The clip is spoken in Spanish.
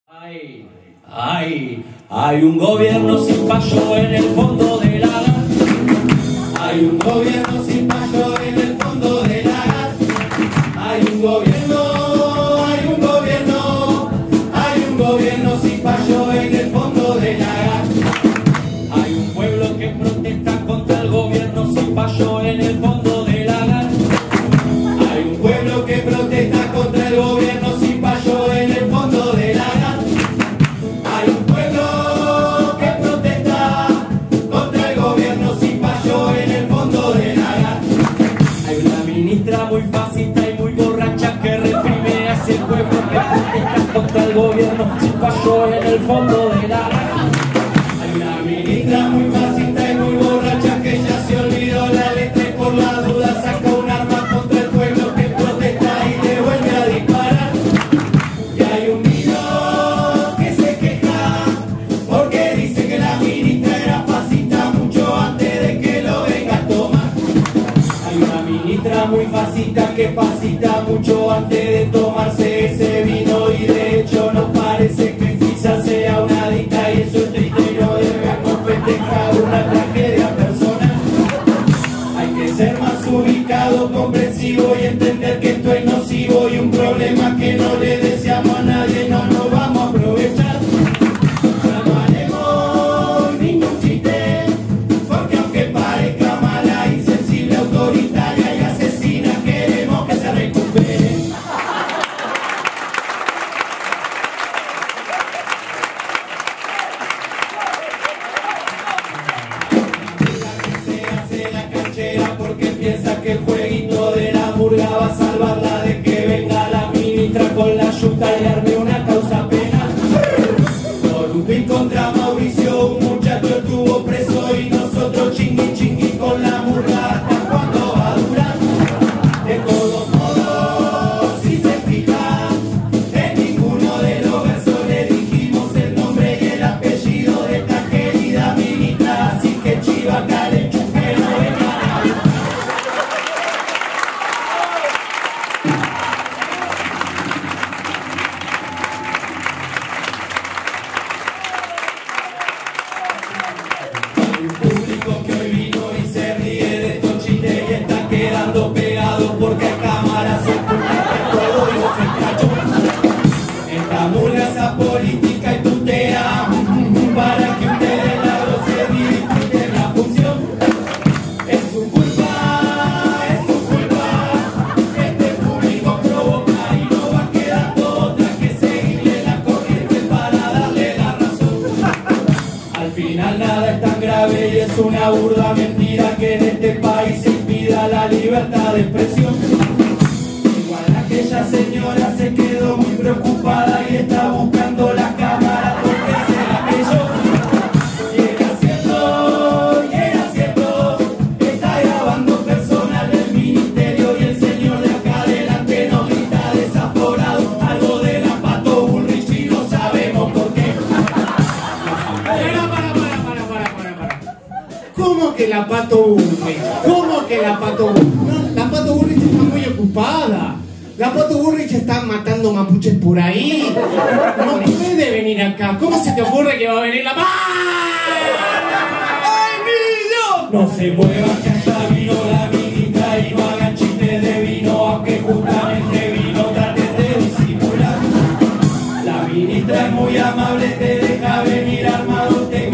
Hay un gobierno sin payo en el fondo de la gas. Hay un gobierno sin payo en el fondo de la gas. Hay un gobierno sin payo en el fondo de la gas. Hay un pueblo que protesta contra el gobierno sin payo en el fondo de la gas. Hay un pueblo que protesta contra el gobierno sin payo en el fondo de la gas. Hay un pueblo que protesta contra el gobierno sin payo en el fondo de la gas. Hay una ministra muy fascista y muy borracha que reprime a ese pueblo que protesta contra el gobierno sin payo en el fondo de la gas. Hay una ministra muy fascista y muy borracha que ya se olvidó la letra y por la duda saca un arma contra el pueblo que protesta y le vuelve a disparar. Y hay un niño que se queja porque dice que la ministra era fascista mucho antes de que lo venga a tomar. Hay una ministra muy fascista que fascista mucho antes de tomarse ese vino y de hecho nos parece que quizás sea una adicta y eso es triste y no debemos festejar una tragedia personal. Hay que ser más ubicado, comprensivo y entender que esto es nocivo y un problema que no le deseamos a nadie, no nos vamos a aprovechar. Ya no haremos ningún chiste, porque aunque parezca mala, insensible, autoritaria y asesina, queremos que se recupere. Porque piensa que el jueguito de la murga va a salvarla de que venga la ministra con la yuta y arme una causa penal. Por un tuit contra Mauricio, un muchacho estuvo preso y nosotros chingui chingui con la murga. ¿Hasta cuándo va a durar? De todos modos, si se fijan, en ninguno de los versos le dijimos el nombre y el apellido de esta querida ministra, así que chiva carechu que no venga. Porque hay cámaras ocultas de todo y los escrachos. Esta murga es apolítica y tutera para que ustedes la gocen y disfruten la función. Es su culpa, este público provoca y no va quedando otra que seguirle la corriente para darle la razón. Al final nada es tan grave y es una burda mentira que en este país se impida la libertad de expresión. Igual aquella señora se quedó muy preocupada y está buscando la cámara porque será que yo. Y era cierto, está grabando personal del ministerio y el señor de acá adelante nos grita desaforado algo de la Pato Bullrich y no sabemos por qué. Para. ¿Cómo que la Pato Bullrich? ¿Cómo que la Pato Bullrich? No, la Pato Bullrich está muy ocupada. La Pato Bullrich está matando mapuches por ahí. No puede venir acá. ¿Cómo se te ocurre que va a venir la... ¡Ay, niño! No se muevan que allá vino la ministra y no hagan chistes de vino, aunque justamente vino traten de disimular. La ministra es muy amable, te deja venir armado, te